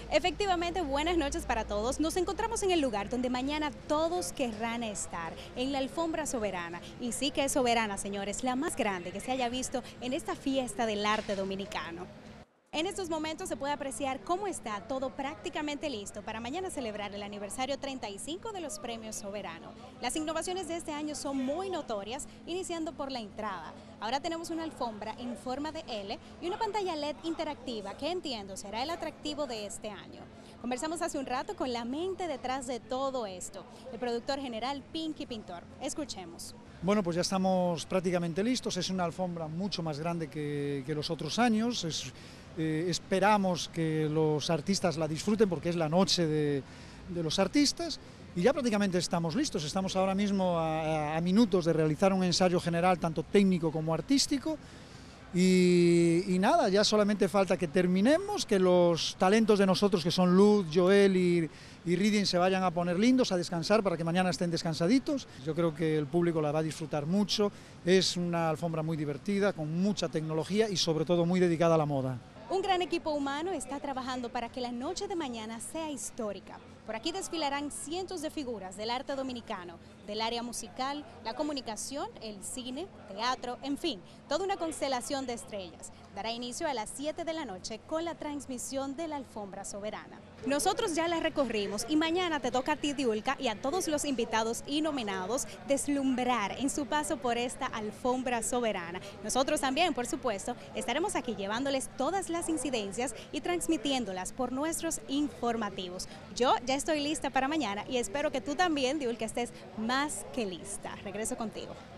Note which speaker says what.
Speaker 1: Efectivamente, buenas noches para todos. Nos encontramos en el lugar donde mañana todos querrán estar, en la Alfombra Soberana. Y sí que es soberana, señores, la más grande que se haya visto en esta fiesta del arte dominicano. En estos momentos se puede apreciar cómo está todo prácticamente listo para mañana celebrar el aniversario 35 de los Premios Soberano. Las innovaciones de este año son muy notorias, iniciando por la entrada. Ahora tenemos una alfombra en forma de L y una pantalla LED interactiva que entiendo será el atractivo de este año. Conversamos hace un rato con la mente detrás de todo esto, el productor general Pinky Pintor. Escuchemos.
Speaker 2: Bueno, pues ya estamos prácticamente listos. Es una alfombra mucho más grande que los otros años. Esperamos que los artistas la disfruten porque es la noche de los artistas y ya prácticamente estamos listos. Estamos ahora mismo a minutos de realizar un ensayo general tanto técnico como artístico y nada, ya solamente falta que terminemos, que los talentos de nosotros que son Luz, Joel y Reading se vayan a poner lindos, a descansar para que mañana estén descansaditos. Yo creo que el público la va a disfrutar mucho. Es una alfombra muy divertida, con mucha tecnología y sobre todo muy dedicada a la moda.
Speaker 1: Un gran equipo humano está trabajando para que la noche de mañana sea histórica. Por aquí desfilarán cientos de figuras del arte dominicano, del área musical, la comunicación, el cine, teatro, en fin, toda una constelación de estrellas. Dará inicio a las 7 de la noche con la transmisión de la Alfombra Soberana. Nosotros ya la recorrimos y mañana te toca a ti, Diulka, y a todos los invitados y nominados deslumbrar en su paso por esta Alfombra Soberana. Nosotros también, por supuesto, estaremos aquí llevándoles todas las incidencias y transmitiéndolas por nuestros informativos. Yo ya estoy lista para mañana y espero que tú también, Diulka, estés más que lista. Regreso contigo.